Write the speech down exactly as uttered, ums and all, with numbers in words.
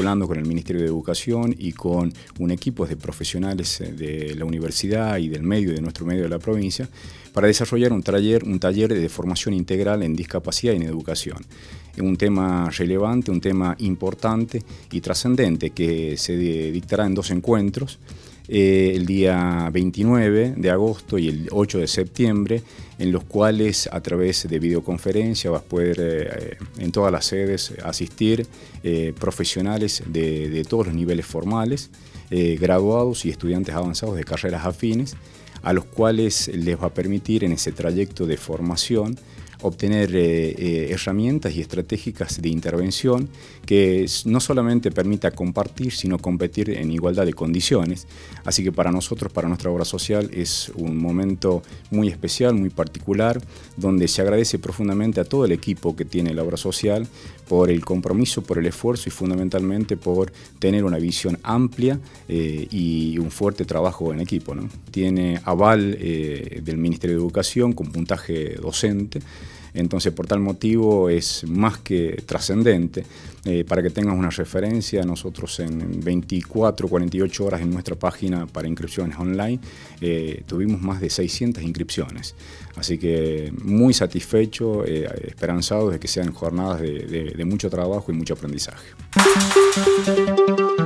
articulando con el Ministerio de Educación y con un equipo de profesionales de la universidad y del medio, de nuestro medio de la provincia, para desarrollar un taller, un taller de formación integral en discapacidad y en educación. Es un tema relevante, un tema importante y trascendente que se dictará en dos encuentros. Eh, el día veintinueve de agosto y el ocho de septiembre, en los cuales a través de videoconferencia vas a poder eh, en todas las sedes asistir eh, profesionales de, de todos los niveles formales, eh, graduados y estudiantes avanzados de carreras afines, a los cuales les va a permitir en ese trayecto de formación obtener eh, eh, herramientas y estratégicas de intervención que no solamente permita compartir, sino competir en igualdad de condiciones. Así que para nosotros, para nuestra obra social, es un momento muy especial, muy particular, donde se agradece profundamente a todo el equipo que tiene la obra social por el compromiso, por el esfuerzo y fundamentalmente por tener una visión amplia eh, y un fuerte trabajo en equipo, ¿no? Tiene aval eh, del Ministerio de Educación con puntaje docente. Entonces, por tal motivo, es más que trascendente. Eh, para que tengas una referencia, nosotros en veinticuatro, cuarenta y ocho horas en nuestra página para inscripciones online eh, tuvimos más de seiscientas inscripciones. Así que muy satisfecho, eh, esperanzado de que sean jornadas de, de, de mucho trabajo y mucho aprendizaje.